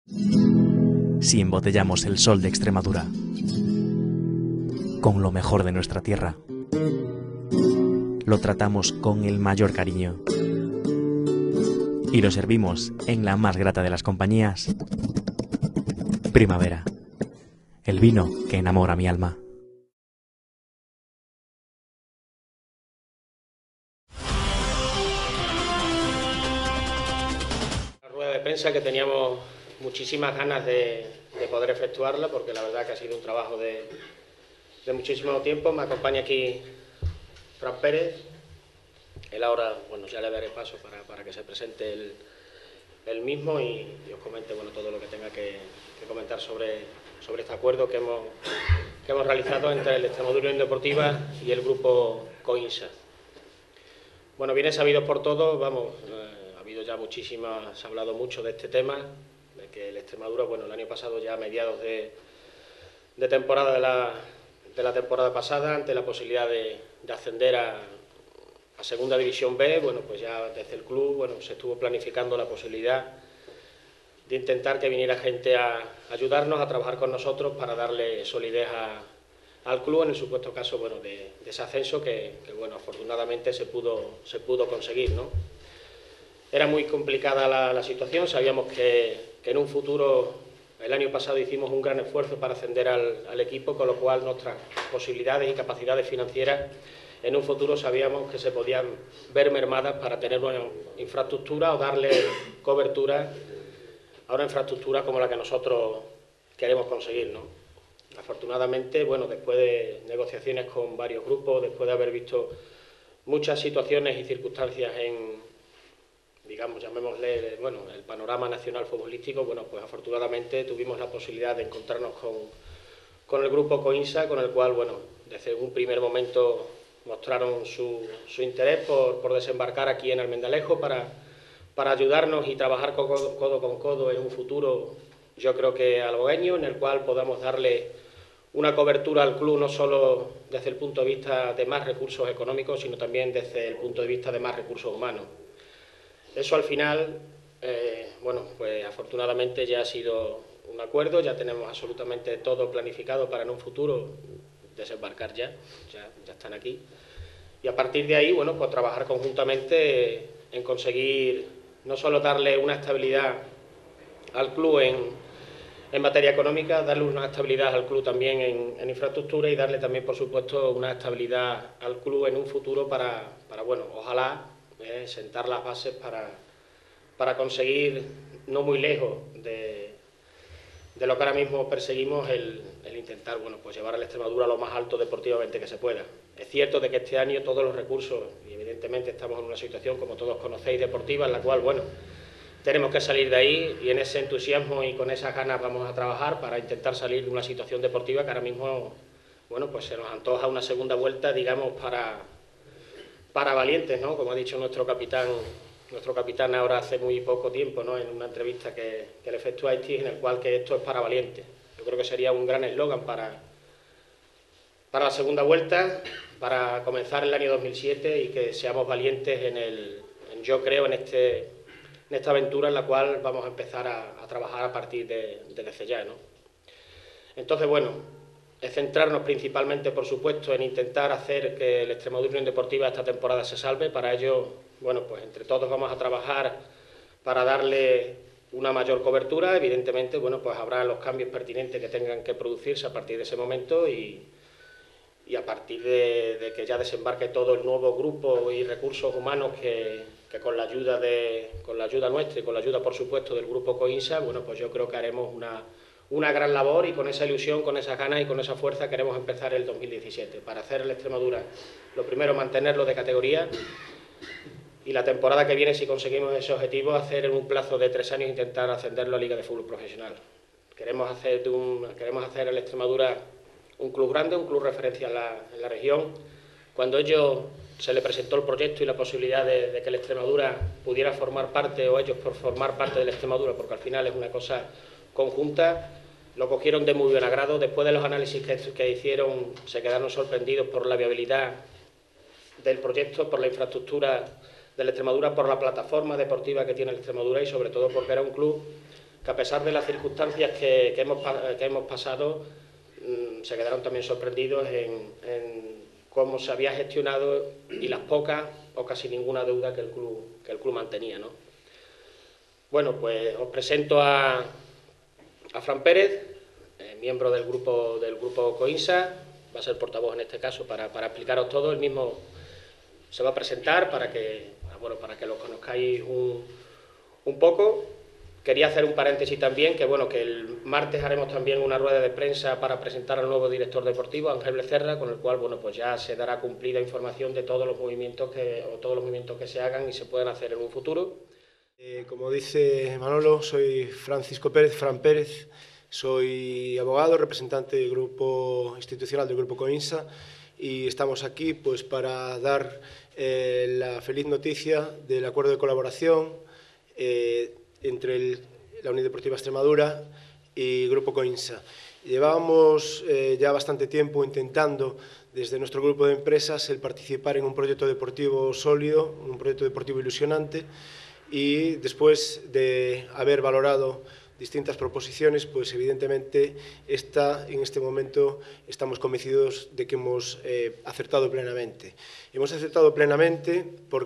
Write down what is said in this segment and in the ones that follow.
Si embotellamos el sol de Extremadura con lo mejor de nuestra tierra, lo tratamos con el mayor cariño y lo servimos en la más grata de las compañías, Primavera, el vino que enamora mi alma. Una rueda de prensa que teníamos muchísimas ganas de poder efectuarla, porque la verdad que ha sido un trabajo de muchísimo tiempo. Me acompaña aquí Fran Pérez. Él ahora, bueno, ya le daré paso para que se presente él mismo y os comente, bueno, todo lo que tenga que comentar sobre este acuerdo que hemos realizado entre el Extremadura Unión Deportiva y el grupo Coinsa. Bueno, viene sabido por todos, vamos, ha habido ya se ha hablado mucho de este tema, de que el Extremadura, bueno, el año pasado ya a mediados de temporada de la temporada pasada, ante la posibilidad de ascender a Segunda División B, bueno, pues ya desde el club, bueno, se estuvo planificando la posibilidad de intentar que viniera gente a ayudarnos, a trabajar con nosotros para darle solidez al club en el supuesto caso, bueno, de ese ascenso que bueno, afortunadamente se pudo conseguir, ¿no? Era muy complicada la situación, sabíamos que en un futuro, el año pasado hicimos un gran esfuerzo para ascender al equipo, con lo cual nuestras posibilidades y capacidades financieras en un futuro sabíamos que se podían ver mermadas para tener una infraestructura o darle cobertura a una infraestructura como la que nosotros queremos conseguir, ¿no? Afortunadamente, bueno, después de negociaciones con varios grupos, después de haber visto muchas situaciones y circunstancias en, digamos, llamémosle, bueno, el panorama nacional futbolístico, bueno, pues afortunadamente tuvimos la posibilidad de encontrarnos con el grupo Coinsa, con el cual, bueno, desde un primer momento mostraron su interés por desembarcar aquí en Almendalejo para ayudarnos y trabajar codo con codo en un futuro, yo creo que albogueño, en el cual podamos darle una cobertura al club no solo desde el punto de vista de más recursos económicos, sino también desde el punto de vista de más recursos humanos. Eso al final, bueno, pues afortunadamente ya ha sido un acuerdo, ya tenemos absolutamente todo planificado para en un futuro desembarcar ya están aquí. Y a partir de ahí, bueno, pues trabajar conjuntamente en conseguir no solo darle una estabilidad al club en materia económica, darle una estabilidad al club también en infraestructura y darle también, por supuesto, una estabilidad al club en un futuro para bueno, ojalá sentar las bases para conseguir, no muy lejos de lo que ahora mismo perseguimos, el intentar, bueno, pues llevar a la Extremadura a lo más alto deportivamente que se pueda. Es cierto de que este año todos los recursos, y evidentemente estamos en una situación, como todos conocéis, deportiva, en la cual, bueno, tenemos que salir de ahí y en ese entusiasmo y con esas ganas vamos a trabajar para intentar salir de una situación deportiva que ahora mismo, bueno, pues se nos antoja una segunda vuelta, digamos, para valientes, ¿no? Como ha dicho nuestro capitán ahora hace muy poco tiempo, ¿no?, en una entrevista que le efectuasteis, en el cual que esto es para valientes. Yo creo que sería un gran eslogan para la segunda vuelta, para comenzar el año 2007 y que seamos valientes yo creo, en esta aventura en la cual vamos a empezar a trabajar a partir desde ya, ¿no? Entonces, bueno, es centrarnos principalmente, por supuesto, en intentar hacer que el Extremadura Unión Deportiva esta temporada se salve. Para ello, bueno, pues entre todos vamos a trabajar para darle una mayor cobertura. Evidentemente, bueno, pues habrá los cambios pertinentes que tengan que producirse a partir de ese momento y a partir de que ya desembarque todo el nuevo grupo y recursos humanos que con la ayuda nuestra y con la ayuda, por supuesto, del grupo Coinsa, bueno, pues yo creo que haremos una gran labor y con esa ilusión, con esas ganas y con esa fuerza queremos empezar el 2017 para hacer la Extremadura, lo primero, mantenerlo de categoría y la temporada que viene, si conseguimos ese objetivo, hacer en un plazo de 3 años intentar ascenderlo a Liga de Fútbol Profesional. Queremos hacer el Extremadura un club grande, un club referencia en la región. Cuando se le presentó el proyecto y la posibilidad de que el Extremadura pudiera formar parte, o ellos por formar parte del Extremadura, porque al final es una cosa conjunta, lo cogieron de muy buen agrado. Después de los análisis que hicieron, se quedaron sorprendidos por la viabilidad del proyecto, por la infraestructura de la Extremadura, por la plataforma deportiva que tiene el Extremadura y sobre todo porque era un club que a pesar de las circunstancias que hemos pasado, se quedaron también sorprendidos en cómo se había gestionado y las pocas o casi ninguna deuda que el club mantenía, ¿no? Bueno, pues os presento a Fran Pérez, miembro del grupo Coinsa, va a ser portavoz en este caso para explicaros todo. Él mismo se va a presentar para que lo conozcáis un poco. Quería hacer un paréntesis también, que el martes haremos también una rueda de prensa para presentar al nuevo director deportivo, Ángel Becerra, con el cual pues ya se dará cumplida información de todos los movimientos que se hagan y se puedan hacer en un futuro. Como dice Manolo, soy Francisco Pérez, Fran Pérez, soy abogado, representante del grupo institucional del Grupo Coinsa, y estamos aquí pues para dar la feliz noticia del acuerdo de colaboración entre la Unión Deportiva Extremadura y Grupo Coinsa. Llevábamos ya bastante tiempo intentando desde nuestro grupo de empresas el participar en un proyecto deportivo sólido, un proyecto deportivo ilusionante, y después de haber valorado distintas proposiciones, pues evidentemente en este momento estamos convencidos de que hemos acertado plenamente. Hemos acertado plenamente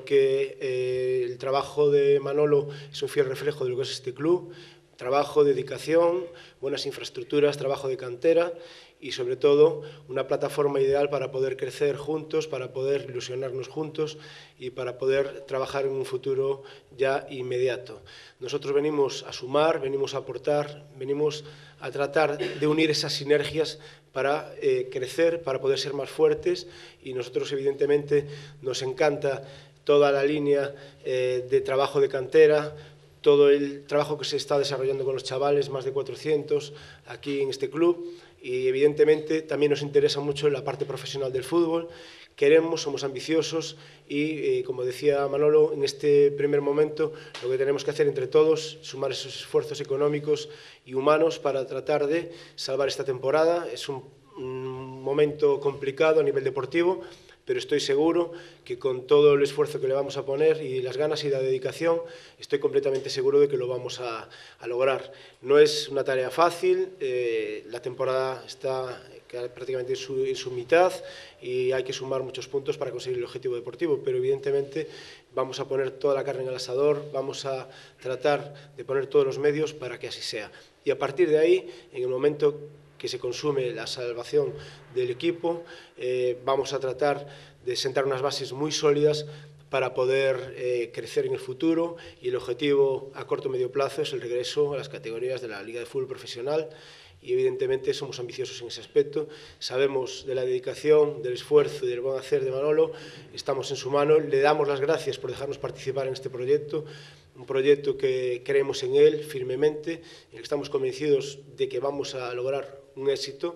porque el trabajo de Manolo es un fiel reflejo de lo que es este club: trabajo, dedicación, buenas infraestructuras, trabajo de cantera y sobre todo una plataforma ideal para poder crecer juntos, para poder ilusionarnos juntos y para poder trabajar en un futuro ya inmediato. Nosotros venimos a sumar, venimos a aportar, venimos a tratar de unir esas sinergias para crecer, para poder ser más fuertes, y nosotros evidentemente nos encanta toda la línea de trabajo de cantera, todo el trabajo que se está desarrollando con los chavales, más de 400 aquí en este club, y evidentemente también nos interesa mucho la parte profesional del fútbol. Somos ambiciosos y, como decía Manolo, en este primer momento lo que tenemos que hacer entre todos es sumar esos esfuerzos económicos y humanos para tratar de salvar esta temporada. Es un momento complicado a nivel deportivo, pero estoy seguro que con todo el esfuerzo que le vamos a poner y las ganas y la dedicación, estoy completamente seguro de que lo vamos a lograr. No es una tarea fácil, la temporada está prácticamente en su mitad y hay que sumar muchos puntos para conseguir el objetivo deportivo, pero evidentemente vamos a poner toda la carne en el asador, vamos a tratar de poner todos los medios para que así sea. Y a partir de ahí, en el momento que se consume la salvación del equipo, vamos a tratar de sentar unas bases muy sólidas para poder crecer en el futuro, y el objetivo a corto o medio plazo es el regreso a las categorías de la Liga de Fútbol Profesional, y evidentemente somos ambiciosos en ese aspecto. Sabemos de la dedicación, del esfuerzo y del buen hacer de Manolo, estamos en su mano, le damos las gracias por dejarnos participar en este proyecto, un proyecto que creemos en él firmemente, en el que estamos convencidos de que vamos a lograr un éxito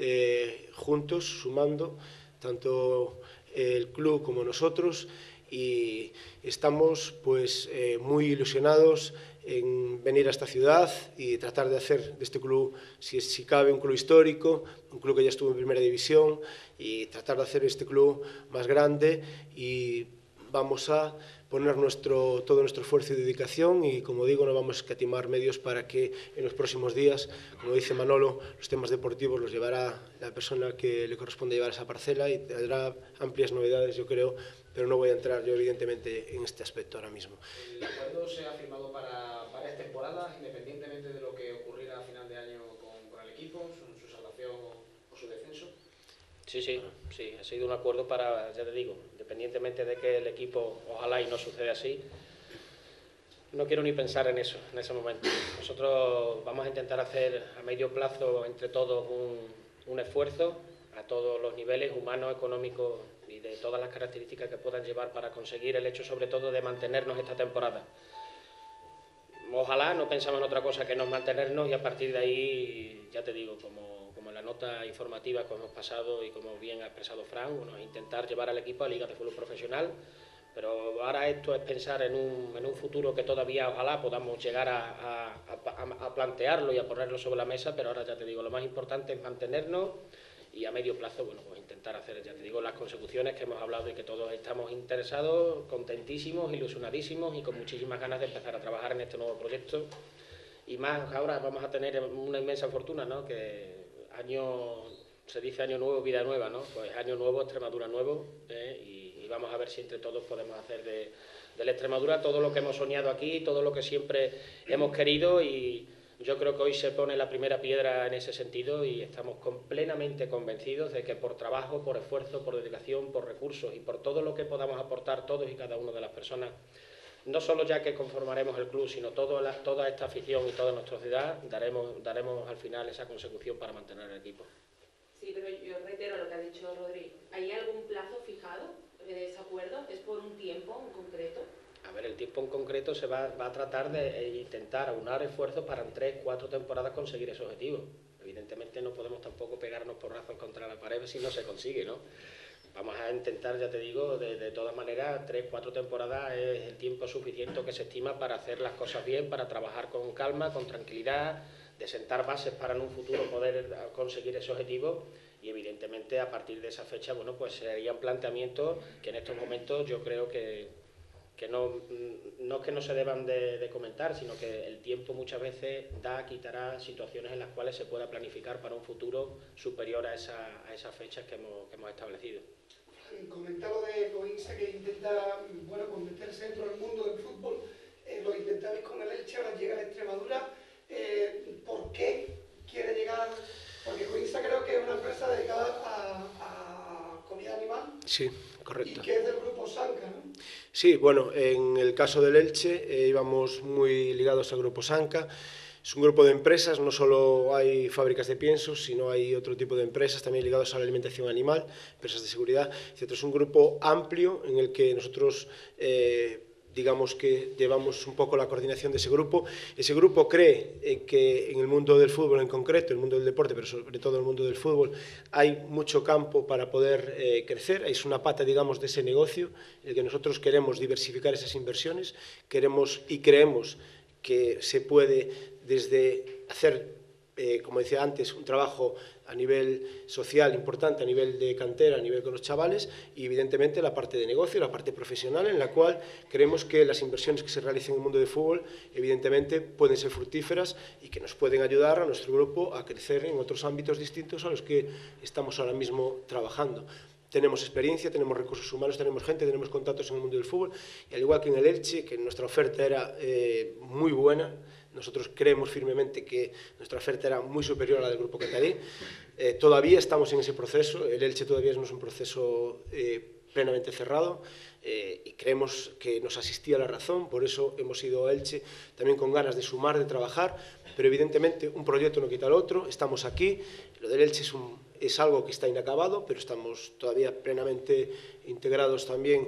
juntos, sumando tanto el club como nosotros, y estamos pues muy ilusionados en venir a esta ciudad y tratar de hacer de este club, si cabe, un club histórico, un club que ya estuvo en primera división, y tratar de hacer este club más grande, y vamos a poner todo nuestro esfuerzo y dedicación, y como digo, no vamos a escatimar medios para que en los próximos días, como dice Manolo, los temas deportivos los llevará la persona que le corresponde llevar esa parcela, y tendrá amplias novedades, yo creo, pero no voy a entrar yo evidentemente en este aspecto ahora mismo. El acuerdo se ha firmado para varias temporadas, independientemente de lo que ocurriera a final de año con el equipo, su salvación o su descenso. Sí, ha sido un acuerdo para, ya te digo, independientemente de que el equipo, ojalá y no suceda así, no quiero ni pensar en eso, en ese momento. Nosotros vamos a intentar hacer a medio plazo entre todos un esfuerzo a todos los niveles, humanos, económicos y de todas las características que puedan llevar para conseguir el hecho, sobre todo, de mantenernos esta temporada. Ojalá, no pensamos en otra cosa que no mantenernos, y a partir de ahí, ya te digo, como en la nota informativa que hemos pasado y como bien ha expresado Fran, bueno, intentar llevar al equipo a Liga de Fútbol Profesional, pero ahora esto es pensar en un futuro que todavía ojalá podamos llegar a plantearlo y a ponerlo sobre la mesa, pero ahora ya te digo, lo más importante es mantenernos y a medio plazo, bueno, pues intentar hacer, ya te digo, las consecuciones que hemos hablado y que todos estamos interesados, contentísimos, ilusionadísimos y con muchísimas ganas de empezar a trabajar en este nuevo proyecto y más ahora vamos a tener una inmensa fortuna, ¿no? Que se dice año nuevo, vida nueva, ¿no? Pues año nuevo, Extremadura nuevo, y vamos a ver si entre todos podemos hacer de la Extremadura todo lo que hemos soñado aquí, todo lo que siempre hemos querido, y yo creo que hoy se pone la primera piedra en ese sentido y estamos plenamente convencidos de que por trabajo, por esfuerzo, por dedicación, por recursos y por todo lo que podamos aportar todos y cada una de las personas, no solo ya que conformaremos el club, sino toda esta afición y toda nuestra ciudad, daremos al final esa consecución para mantener el equipo. Sí, pero yo reitero lo que ha dicho Rodri. ¿Hay algún plazo fijado de ese acuerdo? ¿Es por un tiempo en concreto? A ver, el tiempo en concreto se va a tratar de intentar aunar esfuerzos para en 3 o 4 temporadas conseguir ese objetivo. Evidentemente no podemos tampoco pegarnos porrazos contra la pared si no se consigue, ¿no? Vamos a intentar, ya te digo, de todas maneras, 3 o 4 temporadas es el tiempo suficiente que se estima para hacer las cosas bien, para trabajar con calma, con tranquilidad, de sentar bases para en un futuro poder conseguir ese objetivo, y evidentemente a partir de esa fecha, bueno, pues serían planteamientos que en estos momentos yo creo que no es que no se deban de comentar, sino que el tiempo muchas veces quitará situaciones en las cuales se pueda planificar para un futuro superior a esas fechas que hemos establecido. Comentaba de Coinsa que intenta, bueno, pues meterse dentro del mundo del fútbol, lo intentabais con el Elche, ahora llega a Extremadura. ¿Por qué quiere llegar? Porque Coinsa creo que es una empresa dedicada a comida animal. Sí, correcto. Y que es del grupo Sanca, ¿no? Sí, bueno, en el caso del Elche íbamos muy ligados al grupo Sanca. Es un grupo de empresas, no solo hay fábricas de piensos, sino hay otro tipo de empresas también ligadas a la alimentación animal, empresas de seguridad, etc. Es un grupo amplio en el que nosotros digamos que llevamos un poco la coordinación de ese grupo. Ese grupo cree que en el mundo del fútbol en concreto, el mundo del deporte, pero sobre todo el mundo del fútbol, hay mucho campo para poder crecer. Es una pata, digamos, de ese negocio en el que nosotros queremos diversificar esas inversiones, queremos y creemos que se puede desde hacer, como decía antes, un trabajo a nivel social importante, a nivel de cantera, a nivel con los chavales, y evidentemente la parte de negocio, la parte profesional, en la cual creemos que las inversiones que se realicen en el mundo del fútbol evidentemente pueden ser fructíferas y que nos pueden ayudar a nuestro grupo a crecer en otros ámbitos distintos a los que estamos ahora mismo trabajando. Tenemos experiencia, tenemos recursos humanos, tenemos gente, tenemos contactos en el mundo del fútbol, y al igual que en el Elche, que nuestra oferta era muy buena. Nosotros creemos firmemente que nuestra oferta era muy superior a la del Grupo Qatarí. Todavía estamos en ese proceso, el Elche todavía no es un proceso plenamente cerrado, y creemos que nos asistía la razón, por eso hemos ido a Elche también con ganas de sumar, de trabajar, pero evidentemente un proyecto no quita el otro, estamos aquí, lo del Elche es algo que está inacabado, pero estamos todavía plenamente integrados también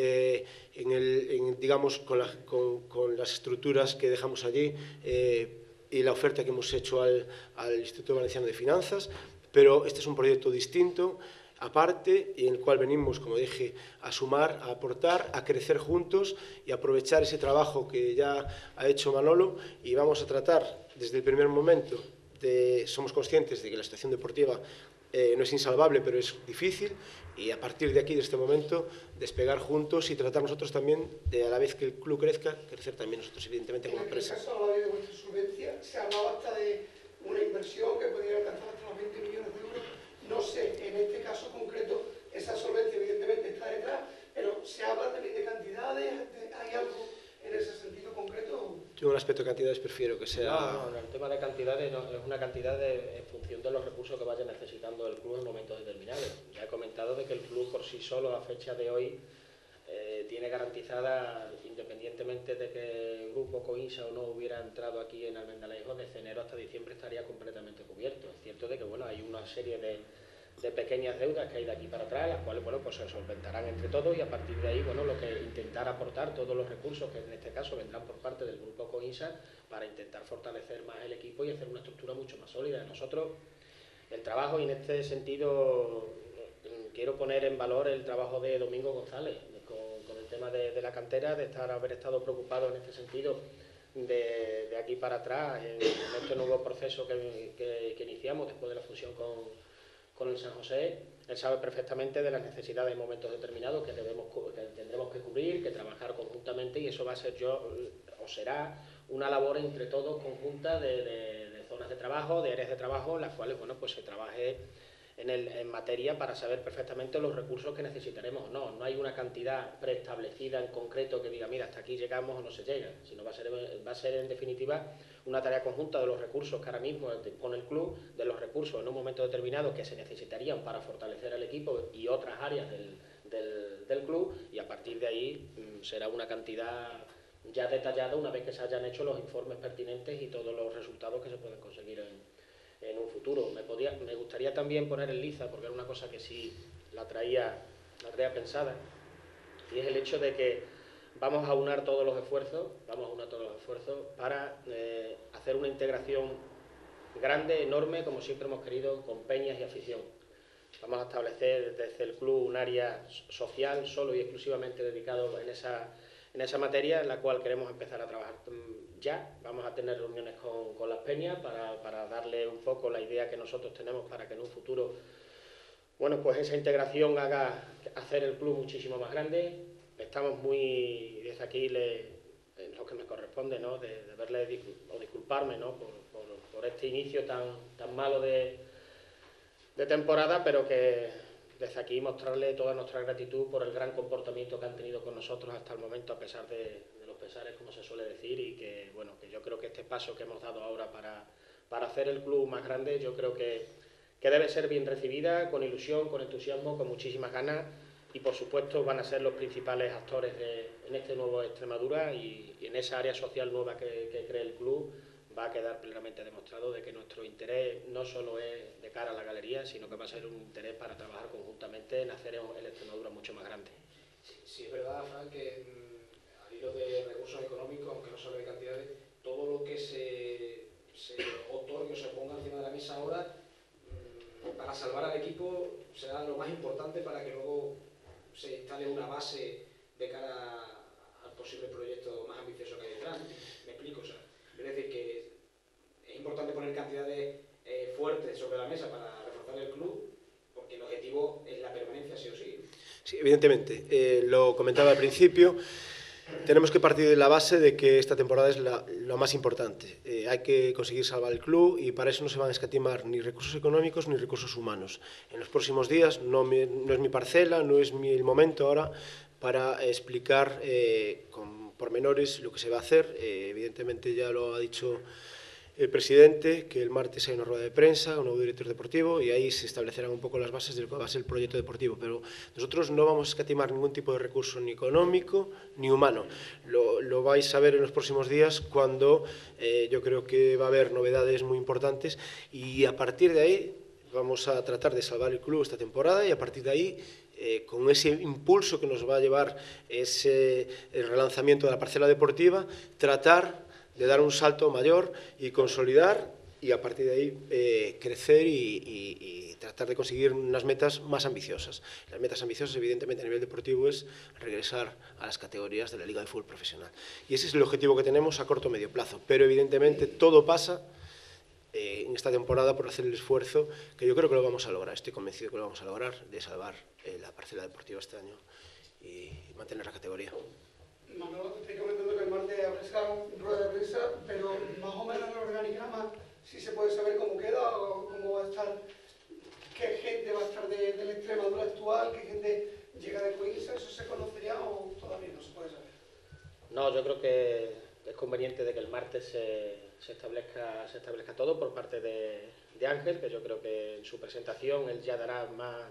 digamos, con las estructuras que dejamos allí y la oferta que hemos hecho al Instituto Valenciano de Finanzas, pero este es un proyecto distinto, aparte, y en el cual venimos, como dije, a sumar, a aportar, a crecer juntos y aprovechar ese trabajo que ya ha hecho Manolo, y vamos a tratar desde el primer momento, somos conscientes de que la situación deportiva no es insalvable, pero es difícil, y a partir de aquí, de este momento, despegar juntos y tratar nosotros también, a la vez que el club crezca, crecer también nosotros, evidentemente, como empresa. En aquel caso, hablaba de vuestra solvencia, se hablaba hasta de una inversión que podría alcanzar hasta los 20 millones de euros. No sé, en este caso concreto, esa solvencia evidentemente está detrás, pero se habla también de cantidades, ¿hay algo en ese sentido concreto? Yo en el aspecto de cantidades prefiero que sea... No, el tema de cantidades es una cantidad en función de los recursos que vaya necesitando el club en momentos determinados. Ya he comentado de que el club por sí solo a fecha de hoy tiene garantizada, independientemente de que el grupo Coinsa o no hubiera entrado aquí en Almendalejo, desde enero hasta diciembre estaría completamente cubierto. Es cierto de que bueno, hay una serie de pequeñas deudas que hay de aquí para atrás, las cuales bueno, pues se solventarán entre todos, y a partir de ahí bueno, lo que intentar aportar todos los recursos que en este caso vendrán por parte del grupo Coinsa para intentar fortalecer más el equipo y hacer una estructura mucho más sólida. Nosotros el trabajo, y en este sentido quiero poner en valor el trabajo de Domingo González con el tema de la cantera, de haber estado preocupado en este sentido de aquí para atrás en este nuevo proceso que iniciamos después de la fusión con el San José. Él sabe perfectamente de las necesidades en momentos determinados que tendremos que cubrir, que trabajar conjuntamente, y eso va a ser será una labor entre todos conjunta de zonas de trabajo, de áreas de trabajo, en las cuales bueno, pues se trabaje en materia para saber perfectamente los recursos que necesitaremos. No hay una cantidad preestablecida en concreto que diga, mira, hasta aquí llegamos o no se llega, sino va a ser en definitiva una tarea conjunta de los recursos que ahora mismo pone el club, de los recursos en un momento determinado que se necesitarían para fortalecer al equipo y otras áreas del club, y a partir de ahí será una cantidad ya detallada una vez que se hayan hecho los informes pertinentes y todos los resultados que se pueden conseguir en un futuro. Me gustaría también poner en liza, porque era una cosa que sí la traía pensada, y es el hecho de que vamos a unar todos los esfuerzos, para hacer una integración grande, enorme, como siempre hemos querido, con peñas y afición. Vamos a establecer desde el club un área social solo y exclusivamente dedicado en esa materia, en la cual queremos empezar a trabajar ya. Vamos a tener reuniones con las peñas para darle un poco la idea que nosotros tenemos para que en un futuro, bueno, pues esa integración haga hacer el club muchísimo más grande. Estamos muy, desde aquí, en lo que me corresponde, ¿no?, de verle o disculparme, ¿no?, por este inicio tan malo de temporada, pero que desde aquí mostrarle toda nuestra gratitud por el gran comportamiento que han tenido con nosotros hasta el momento, a pesar de los pesares, como se suele decir, y que, bueno, que yo creo que este paso que hemos dado ahora para hacer el club más grande, yo creo que debe ser bien recibida, con ilusión, con entusiasmo, con muchísimas ganas, y por supuesto van a ser los principales actores en este nuevo Extremadura, y en esa área social nueva que cree el club va a quedar plenamente demostrado de que nuestro interés no solo es de cara a la galería, sino que va a ser un interés para trabajar conjuntamente en hacer el Extremadura mucho más grande. Sí, es verdad, Fran, que al hilo de recursos económicos, aunque no solo de cantidades, todo lo que se otorgue o se ponga encima de la mesa ahora para salvar al equipo será lo más importante para que luego se instale una base de cara al posible proyecto más ambicioso que hay detrás. ¿Me explico? O sea, es decir, que es importante poner cantidades fuertes sobre la mesa para reforzar el club, porque el objetivo es la permanencia sí o sí. Sí, evidentemente. Lo comentaba al principio, tenemos que partir de la base de que esta temporada es lo más importante. Hay que conseguir salvar el club y para eso no se van a escatimar ni recursos económicos ni recursos humanos. En los próximos días no es mi parcela, no es el momento ahora para explicar con pormenores lo que se va a hacer. Evidentemente ya lo ha dicho el presidente, que el martes hay una rueda de prensa, un nuevo director deportivo, y ahí se establecerán un poco las bases de lo que va a ser el proyecto deportivo. Pero nosotros no vamos a escatimar ningún tipo de recurso, ni económico ni humano. Lo vais a ver en los próximos días, cuando yo creo que va a haber novedades muy importantes, y a partir de ahí vamos a tratar de salvar el club esta temporada, y a partir de ahí, con ese impulso que nos va a llevar el relanzamiento de la parcela deportiva, tratar de dar un salto mayor y consolidar, y a partir de ahí crecer y tratar de conseguir unas metas más ambiciosas. Las metas ambiciosas, evidentemente, a nivel deportivo es regresar a las categorías de la Liga de Fútbol Profesional. Y ese es el objetivo que tenemos a corto o medio plazo. Pero evidentemente todo pasa en esta temporada por hacer el esfuerzo, que yo creo que lo vamos a lograr, estoy convencido que lo vamos a lograr, de salvar la parcela deportiva este año y mantener la categoría. Manolo, te estoy comentando que el martes habrá esa rueda de prensa, pero más o menos el organigrama, si se puede saber cómo queda o cómo va a estar, qué gente va a estar de la Extremadura actual, qué gente llega de Coinsa, ¿eso se conocería o todavía no se puede saber? No, yo creo que es conveniente de que el martes se establezca todo por parte de Ángel, que yo creo que en su presentación él ya dará más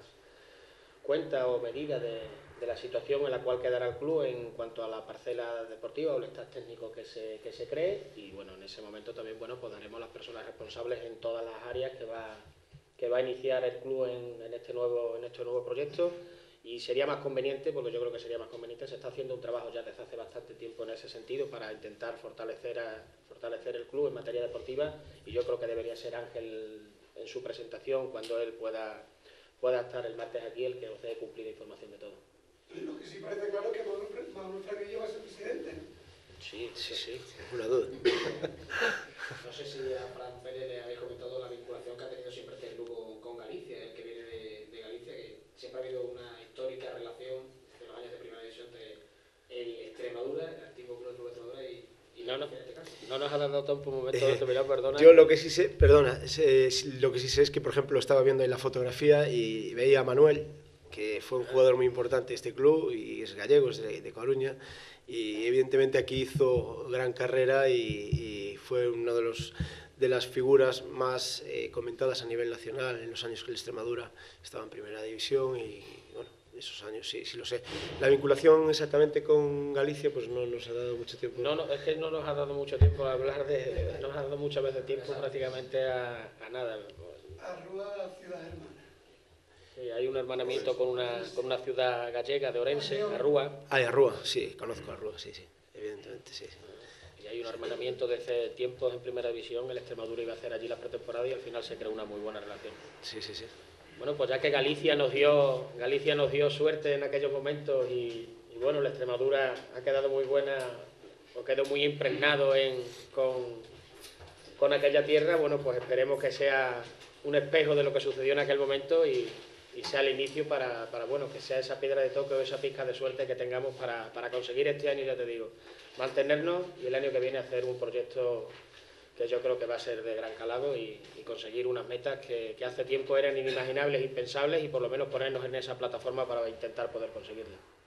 cuenta o medida de la situación en la cual quedará el club en cuanto a la parcela deportiva o el staff técnico que se cree, y bueno, en ese momento también, bueno, pues daremos las personas responsables en todas las áreas que va a iniciar el club en este nuevo proyecto. Y sería más conveniente, porque yo creo que sería más conveniente, se está haciendo un trabajo ya desde hace bastante tiempo en ese sentido para intentar fortalecer el club en materia deportiva, y yo creo que debería ser Ángel en su presentación, cuando él pueda estar el martes aquí, el que os dé cumplida información de todo. Lo que sí parece claro es que Manuel Fraguillo va a ser presidente, ¿no? Sí, Ninguna duda. No sé si a Fran Pérez le habéis comentado la vinculación que ha tenido siempre este club con Galicia, el que viene de Galicia, que siempre ha habido una histórica relación de los años de primera división entre el Extremadura, el antiguo club de Extremadura y No, Galicia en este caso. No nos ha dado tiempo un momento de terminar, perdona. Yo lo que sí sé, perdona, lo que sí sé es que, por ejemplo, estaba viendo ahí la fotografía y veía a Manuel, que fue un jugador muy importante de este club y es gallego, es de Coruña, y evidentemente aquí hizo gran carrera y fue uno de las figuras más comentadas a nivel nacional en los años que el Extremadura estaba en primera división y bueno, esos años sí lo sé. La vinculación exactamente con Galicia pues no nos ha dado mucho tiempo. No, es que no nos ha dado mucho tiempo a hablar no nos ha dado muchas veces tiempo prácticamente a nada. Arrúa, ciudad hermana. Sí, hay un hermanamiento con una ciudad gallega de Orense, Arrúa. Arrúa, sí, conozco a Arrúa, sí, evidentemente, sí. Y hay un hermanamiento desde tiempos en primera división, el Extremadura iba a hacer allí la pretemporada y al final se creó una muy buena relación. Sí. Bueno, pues ya que Galicia nos dio suerte en aquellos momentos y bueno, la Extremadura ha quedado muy buena, o quedó muy impregnado con aquella tierra, bueno, pues esperemos que sea un espejo de lo que sucedió en aquel momento y sea el inicio para bueno, que sea esa piedra de toque o esa pizca de suerte que tengamos para conseguir este año, ya te digo, mantenernos y el año que viene hacer un proyecto que yo creo que va a ser de gran calado y conseguir unas metas que hace tiempo eran inimaginables, impensables y por lo menos ponernos en esa plataforma para intentar poder conseguirlas.